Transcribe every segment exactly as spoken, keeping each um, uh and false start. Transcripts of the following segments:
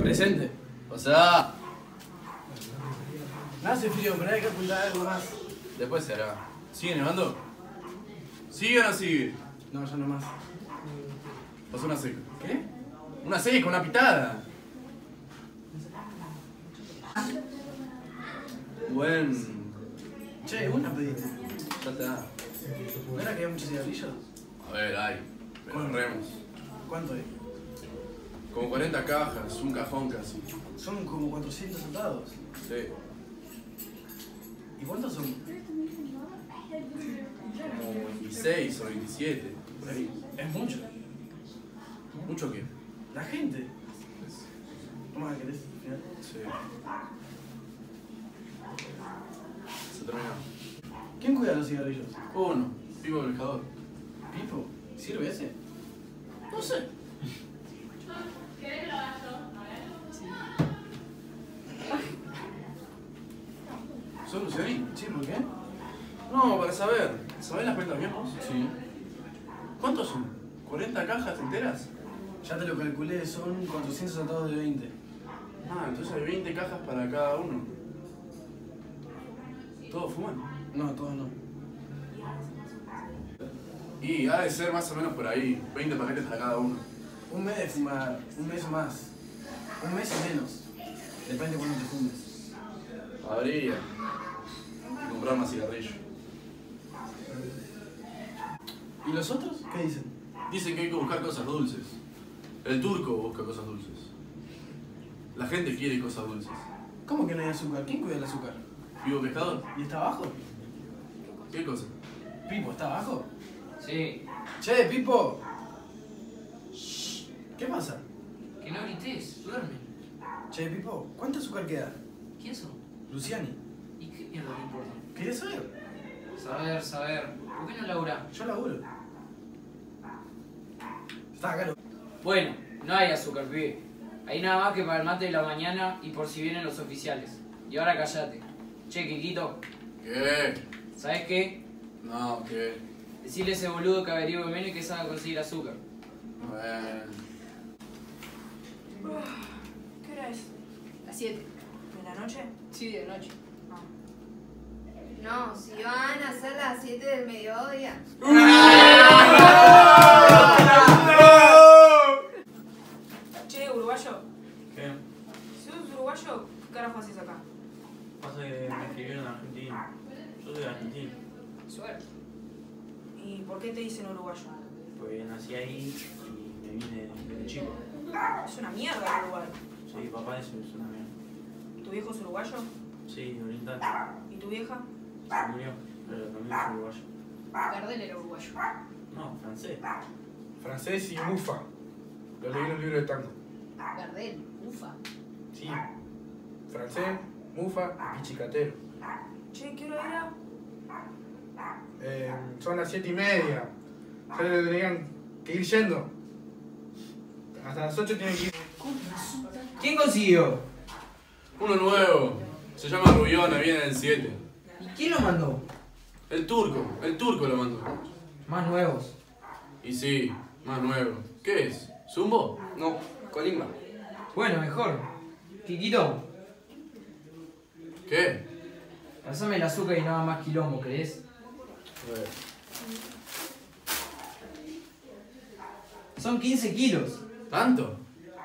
Presente. O sea, No hace frío, pero hay que apuntar algo más. después se hará. ¿Sigue nevando? ¿Sigue o no sigue? No, ya no más. Pasó una seca. ¿Qué? Una seca, una pitada. Buen. Che, una pediste. Ya está. ¿No era que había muchos cigarrillos? A ver, hay. Pero ¿Cuánto? remos. ¿Cuánto hay? Como cuarenta cajas, un cajón casi. Son como cuatrocientos soldados. Sí. ¿Y cuántos son? Como veintiséis o veintisiete. Por ahí. Es mucho. ¿Mucho qué? La gente. ¿Cómo la querés? Mirá. Sí. Se terminó. ¿Quién cuida los cigarrillos? Uno. Vivo el pescador. ¿Pipo? ¿Sirve ese? No sé. ¿Sos Luciani? Sí, ¿por qué? No, para saber. ¿Sabés las cuentas bien vos? Sí. ¿Cuántos son? ¿cuarenta cajas enteras? Ya te lo calculé, son cuatrocientos soldados de veinte. Ah, entonces hay veinte cajas para cada uno. ¿Todos fuman? No, todos no. Y ha de ser más o menos por ahí. veinte paquetes para cada uno. Un mes de fumar, un mes o más. Un mes o menos. Depende de cuándo te fumes. Habría que comprar más cigarrillos. ¿Y los otros? ¿Qué dicen? Dicen que hay que buscar cosas dulces. El turco busca cosas dulces. La gente quiere cosas dulces. ¿Cómo que no hay azúcar? ¿Quién cuida el azúcar? ¿Vivo pescador? ¿Y está abajo? ¿Qué cosa? ¿Pipo está abajo? Sí, Che, Pipo. ¿Qué pasa? que no grites, duerme. Che, Pipo, ¿cuánto azúcar queda? ¿Quién son? Luciani. ¿Y qué mierda le importa? ¿Querés saber? Saber, saber. ¿Por qué no laburá? Yo laburo. Está caro. Bueno, no hay azúcar, pibe. Hay nada más que para el mate de la mañana y por si vienen los oficiales. Y ahora callate. Che, Kikito, ¿Qué? ¿sabes qué? No, ¿qué? Decirle a ese boludo que averigüe menos y que salga a conseguir azúcar. Bueno. ¿Qué hora es? Las siete. ¿De la noche? Sí, de noche. No, si van a ser las siete del mediodía. Che, uruguayo. ¿Qué? Si sos uruguayo, ¿qué carajo haces acá? Pasa que me escribieron en Argentina. Yo soy de Argentina. Suerte. ¿Y por qué te dicen uruguayo? Pues nací ahí y me vine desde chico. Es una mierda el Uruguay. Sí, papá, eso es una mierda. ¿Tu viejo es uruguayo? Sí, oriental. ¿Y tu vieja? Se murió, pero también es uruguayo. Gardel era uruguayo. No, francés. Francés y Mufa. Lo leí en un libro de tango. Gardel, ufa. Sí. Francés, Mufa y Pichicatero. Che, ¿qué hora era? Eh, son las siete y media. Ya le tendrían que ir yendo. Hasta las ocho tienen que ir. ¿Quién consiguió? Uno nuevo. Se llama Rubiona, viene del siete. ¿Y quién lo mandó? El turco, el turco lo mandó. Más nuevos. Y sí, más nuevo. ¿Qué es? ¿Zumbo? No, Colimba. Bueno, mejor. Kikito, ¿Qué? pasame el azúcar y nada más quilombo, ¿querés? A ver. Son quince kilos. ¿Tanto?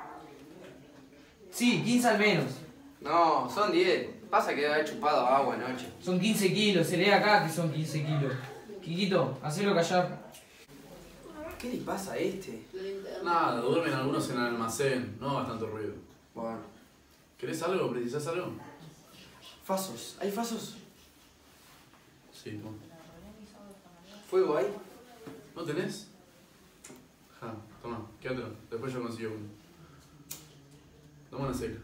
Sí, quince al menos. No, son diez. Pasa que ha chupado agua anoche. Son quince kilos, se lee acá que son quince kilos. Kikito, hacelo callar. ¿Qué le pasa a este? Nada, duermen algunos en el almacén. No hagas tanto ruido. Bueno. ¿Querés algo? ¿Precisás algo? Fasos. ¿Hay fasos? Sí, toma. ¿Fuego hay? ¿No tenés? Ja, toma, quédatelo. Después yo consigo uno. Toma una seca.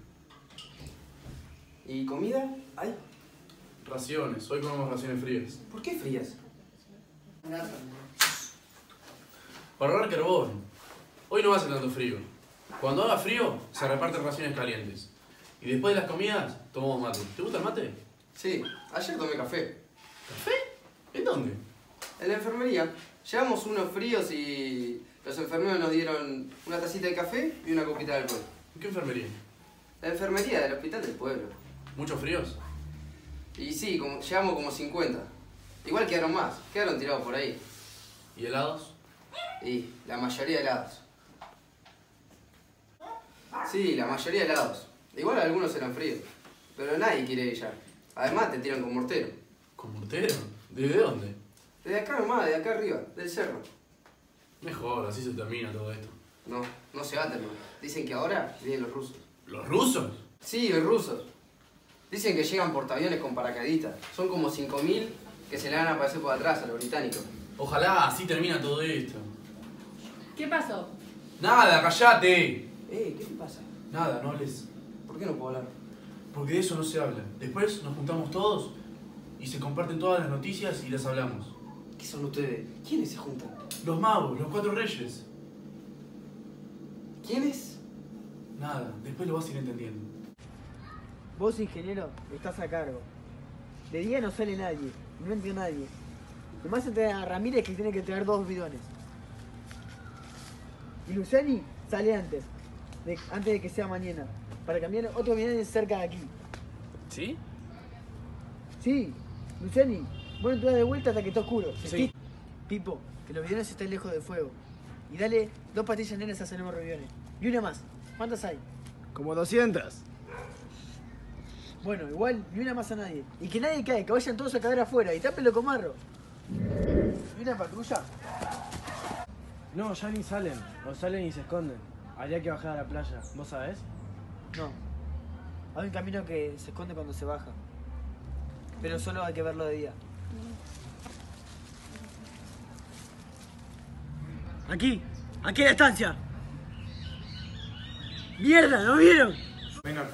¿Y comida? ¿Hay? Raciones. Hoy comemos raciones frías. ¿Por qué frías? Para ahorrar carbón. Hoy no va a hacer tanto frío. Cuando haga frío, se reparten raciones calientes. Y después de las comidas, tomamos mate. ¿Te gusta el mate? Sí, ayer tomé café. ¿Café? ¿En dónde? En la enfermería. Llevamos unos fríos y los enfermeros nos dieron una tacita de café y una copita de alcohol. ¿En qué enfermería? La enfermería del hospital del pueblo. ¿Muchos fríos? Y sí, como, llevamos como cincuenta. Igual quedaron más, quedaron tirados por ahí. ¿Y helados? Y la mayoría helados. Sí, la mayoría helados. Igual algunos eran fríos. Pero nadie quiere ir ya. Además te tiran con mortero. ¿Con mortero? ¿Desde dónde? Desde acá nomás, de acá arriba, del cerro. Mejor, así se termina todo esto. No, no se va a terminar. Dicen que ahora vienen los rusos. ¿Los rusos? Sí, los rusos. Dicen que llegan portaaviones con paracaidistas. Son como cinco mil que se le van a aparecer por atrás a los británicos. Ojalá así termina todo esto. ¿Qué pasó? Nada, callate. Eh, ¿qué te pasa? Nada, no hables. ¿Por qué no puedo hablar? Porque de eso no se habla. Después nos juntamos todos y se comparten todas las noticias y las hablamos. ¿Qué son ustedes? ¿Quiénes se juntan? Los magos, los cuatro reyes. ¿Quiénes? Nada, después lo vas a ir entendiendo. Vos, ingeniero, estás a cargo. De día no sale nadie, no entra nadie. Nomás entra a Ramírez que tiene que traer dos bidones. Y Luciani sale antes, de, antes de que sea mañana, para cambiar otro bidón cerca de aquí. ¿Sí? Sí, Luciani, vos no entras de vuelta hasta que esté oscuro. Sí. Pipo, que los bidones estén lejos del fuego. Y dale dos pastillas nenas a Sanemo Reviones. Y una más. ¿Cuántas hay? Como doscientas. Bueno, igual ni una más a nadie. Y que nadie caiga, que vayan todos a caer afuera y tápenlo con marro. ¿Y una patrulla? No, ya ni salen. O salen y se esconden. Habría que bajar a la playa. ¿Vos sabés? No. Hay un camino que se esconde cuando se baja. Pero solo hay que verlo de día. Aquí, aquí en la estancia. ¡Mierda! ¿No vieron? Venga.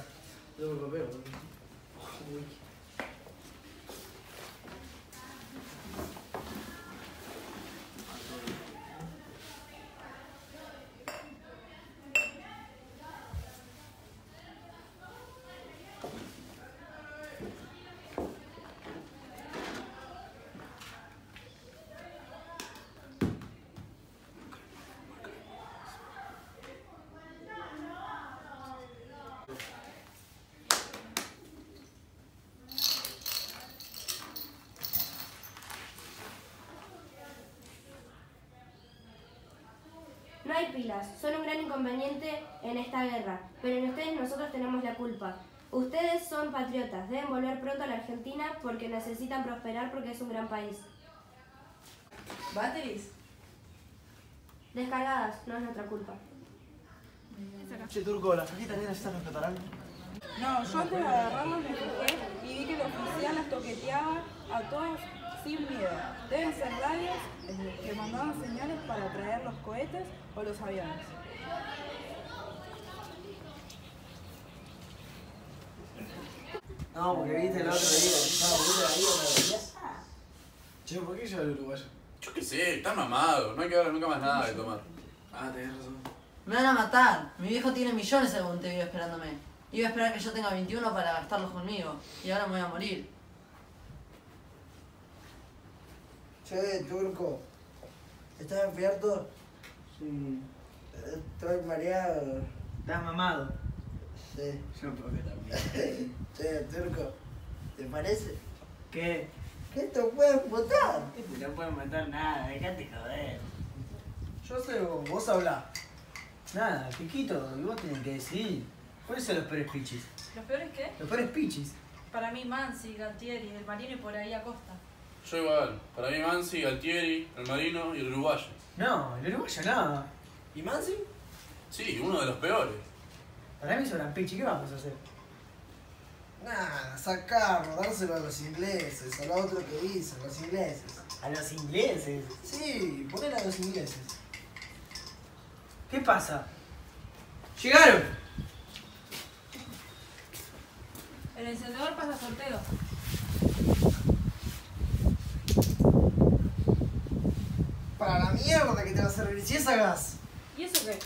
No hay pilas, son un gran inconveniente en esta guerra, pero en ustedes nosotros tenemos la culpa. Ustedes son patriotas, deben volver pronto a la Argentina porque necesitan prosperar porque es un gran país. ¿Batteries? Descargadas, no es nuestra culpa. Che, Turco, ¿las cajitas negras estas nos tratarán? No, yo antes de agarrarlos me fijé y vi que el oficial las toqueteaba a todas sin miedo. Deben ser radios que mandaban señales para traer los cohetes o los aviones. No, porque viste el otro día. No, porque la vida me veías. Che, ¿por qué lleva el uruguayo? Yo qué sé, están mamados, no hay que darle nunca más nada de tomar. Ah, tenés razón. Me van a matar. Mi viejo tiene millones en Montevideo esperándome. Iba a esperar que yo tenga veintiuno para gastarlos conmigo. Y ahora me voy a morir. Che, Turco, ¿estás despierto? Sí. Estoy mareado. ¿Estás mamado? Sí. Yo un poco también. Che, Turco, ¿te parece? ¿Qué? Que esto puede matar. No pueden matar nada, dejate joder. Yo sé vos, vos hablá. Nada, Piquito, y vos tenés que decidir. ¿Cuáles son los peores pichis? ¿Los peores qué? Los peores pichis. Para mí Mansi, Galtieri, el Marino y por ahí Acosta. Yo igual, para mí Mansi, Galtieri, el Marino y el uruguayo. No, el uruguayo nada. ¿Y Mansi? Sí, uno de los peores. Para mí sobran pichi, ¿qué vamos a hacer? Nada, sacarlo, dárselo a los ingleses, a lo otro que dicen, los ingleses. ¿A los ingleses? Sí, poner a los ingleses. ¿Qué pasa? ¡Llegaron! El encendedor pasa sorteo. Para la mierda que te va a servir, si es a gas. ¿Y eso qué?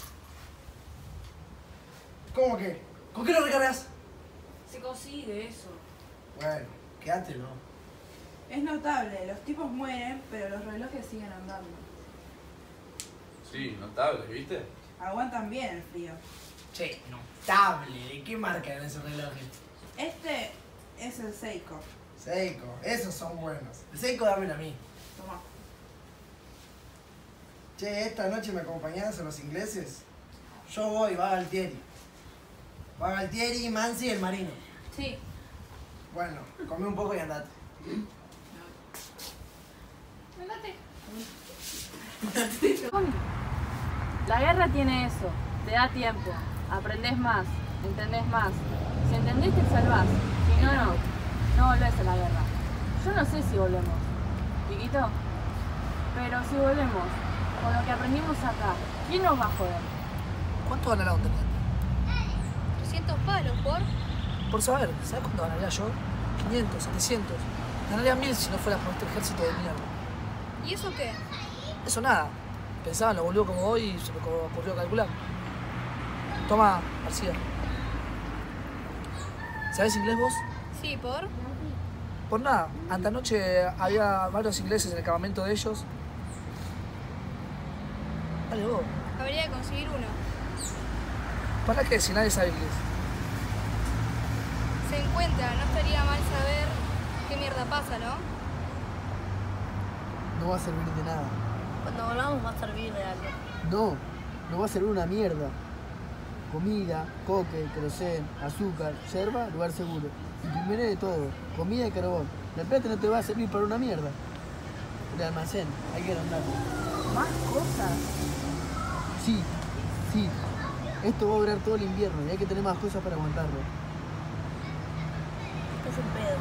¿Cómo que? ¿Con qué lo recargas? Se consigue eso. Bueno, quédate, ¿no? Es notable, los tipos mueren, pero los relojes siguen andando. Sí, notable, ¿viste? Aguantan bien el frío. Che, notable. ¿De qué marca eran esos relojes? Este es el Seiko. Seiko, esos son buenos. El Seiko dámelo a mí. Toma. Che, esta noche me acompañás a los ingleses. Yo voy, va Galtieri. Va Galtieri, Mansi y el Marino. Sí. Bueno, come un poco y andate. Andate. La guerra tiene eso, te da tiempo, aprendés más, entendés más. Si entendés te salvás, si no, no, no volvés a la guerra. Yo no sé si volvemos, Piquito, pero si volvemos, con lo que aprendimos acá, ¿quién nos va a joder? ¿Cuánto ganará un teniente? trescientos palos, ¿por? Por saber, ¿sabes cuánto ganaría yo? quinientos, setecientos. Ganaría mil si no fuera por este ejército de mierda. ¿Y eso qué? Eso nada. Pensaba en lo boludo como voy y se me ocurrió calcular. Toma, García. ¿Sabes inglés vos? Sí, ¿por? Por nada. Antanoche había varios ingleses en el campamento de ellos. Dale vos. Habría que conseguir uno. ¿Para qué? Si nadie sabe inglés. Se encuentra, no estaría mal saber qué mierda pasa, ¿no? No va a servir de nada. Cuando volvamos va a servir de algo. No, no va a servir una mierda. Comida, coque, querosén, azúcar, yerba, lugar seguro. Y primero de todo, comida y carbón. La plata no te va a servir para una mierda. El almacén, hay que agrandarlo. ¿Más cosas? Sí, sí. Esto va a durar todo el invierno y hay que tener más cosas para aguantarlo. Estás en pedo.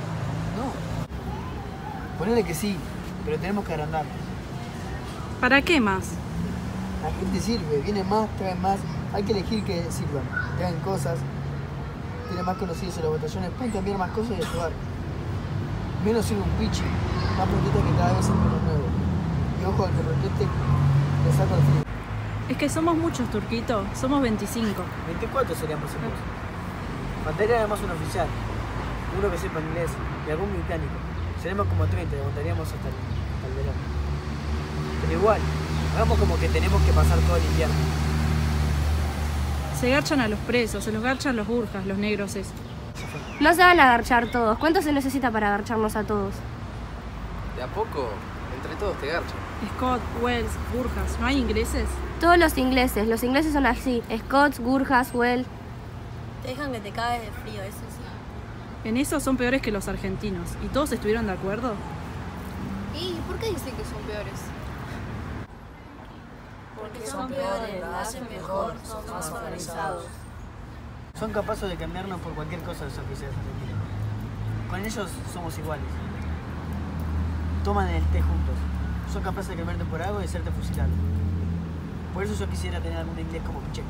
No. Ponele que sí, pero tenemos que agrandarlo. ¿Para qué más? La gente sirve, vienen más, traen más. Hay que elegir que sirvan. Traen cosas, tienen más conocidos en los batallones, pueden cambiar más cosas y ayudar. Menos sirve un pichi, más protesta que cada vez es menos nuevo. Y ojo al que proteste, le saco el frío. Es que somos muchos, Turquito. Somos veinticinco. veinticuatro serían posibles. Faltaría además un oficial, uno que sepa inglés y algún británico. Seremos como treinta y aguantaríamos hasta el, hasta el verano. Pero igual, hagamos como que tenemos que pasar todo el invierno. Se garchan a los presos, se los garchan los burjas, los negros esos. No se van a agarchar todos. ¿Cuánto se necesita para agarcharnos a todos? De a poco, entre todos te garchan. Scott, Wells, Burjas, ¿no hay ingleses? Todos los ingleses. Los ingleses son así. Scots, Burjas, Wells. Te dejan que te caes de frío, eso sí. En eso son peores que los argentinos. ¿Y todos estuvieron de acuerdo? ¿Y por qué dicen que son peores? Porque son peores, la hacen mejor, son más organizados. Son capaces de cambiarnos por cualquier cosa los oficiales argentinos. Con ellos somos iguales. Toman el té juntos. Son capaces de cambiarte por algo y hacerte fusilado. Por eso yo quisiera tener algún inglés como Picheco.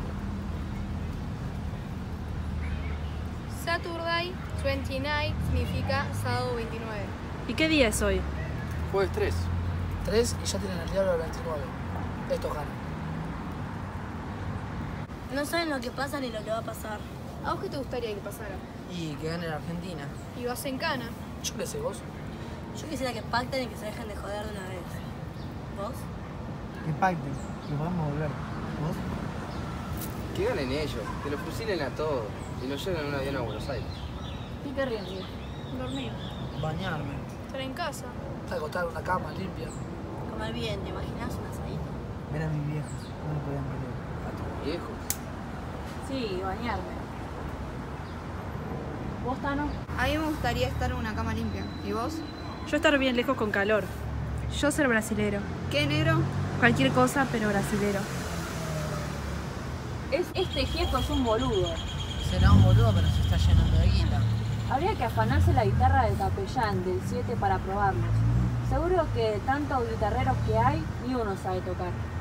Saturday veintinueve significa sábado veintinueve. ¿Y qué día es hoy? Jueves tres. Tres y ya tienen el diablo del veintinueve. Estos ganan. No saben lo que pasa ni lo que va a pasar. ¿A vos qué te gustaría que pasara? Y que gane la Argentina. ¿Y vas en cana? Yo qué sé, vos. Yo quisiera que pacten y que se dejen de joder de una vez. ¿Vos? Que pacten, que podamos volver. ¿Vos? Que ganen ellos, que los fusilen a todos y nos lleven en un avión a Buenos Aires. ¿Y qué ríen? Dormir. Bañarme. Estar en casa. Acostar en una cama limpia. Comer bien, ¿te imaginas un asadito? Ver a mis viejos, no me podían querer. ¿A tus viejos? Sí, bañarme. ¿Vos, Tano? A mí me gustaría estar en una cama limpia. ¿Y vos? Yo estar bien lejos con calor. Yo ser brasilero. ¿Qué, negro? Cualquier cosa, pero brasilero. Es, este jefe es un boludo. Será un boludo, pero se está llenando de guita. Habría que afanarse la guitarra del capellán del siete para probarlos. Seguro que tantos guitarreros que hay, ni uno sabe tocar.